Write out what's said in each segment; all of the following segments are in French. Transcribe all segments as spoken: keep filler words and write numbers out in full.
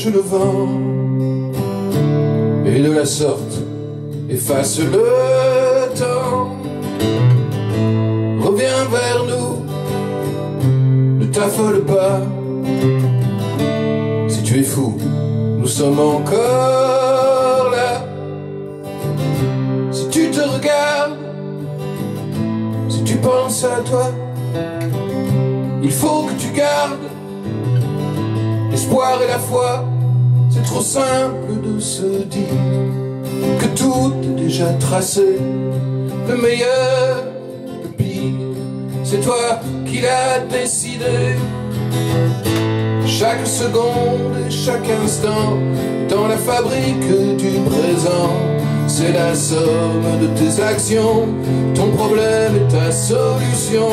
empêche le vent, et de la sorte efface le temps. Reviens vers nous, ne t'affole pas. Si tu es fou, nous sommes encore là. Si tu te regardes, si tu penses à toi, il faut que tu gardes l'espoir et la foi. C'est trop simple de se dire que tout est déjà tracé. Le meilleur, le pire, c'est toi qui l'as décidé. Chaque seconde et chaque instant dans la fabrique du présent, c'est la somme de tes actions. Ton problème est ta solution.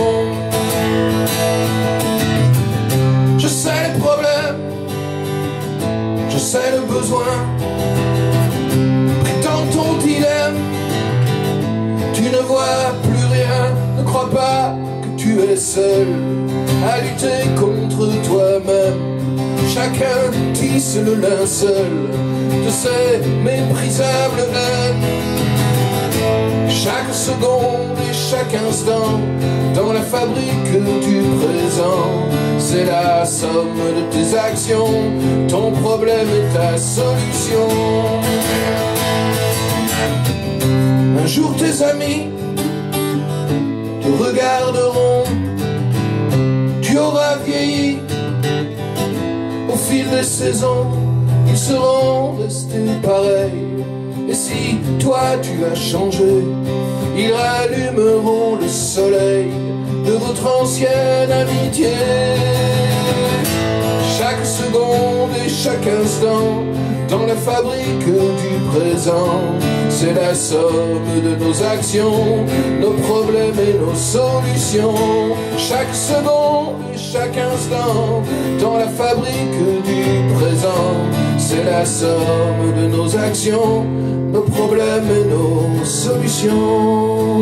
Je sais le problème, je sais le besoin, pris dans ton dilemme, tu ne vois plus rien. Ne crois pas que tu es seul à lutter contre toi-même. Chacun tisse le linceul de ses méprisables haines. Chaque seconde et chaque instant dans la fabrique du présent, c'est la somme de tes actions. Ton problème est ta solution. Un jour tes amis te regarderont. Tu auras vieilli au fil des saisons, ils seront restés pareils. Et si toi tu as changé, ils rallumeront le soleil de votre ancienne amitié. Chaque seconde et chaque instant dans la fabrique du présent, c'est la somme de nos actions, nos problèmes et nos solutions. Chaque seconde et chaque instant dans la fabrique du présent, c'est la somme de nos actions, nos problèmes et nos solutions.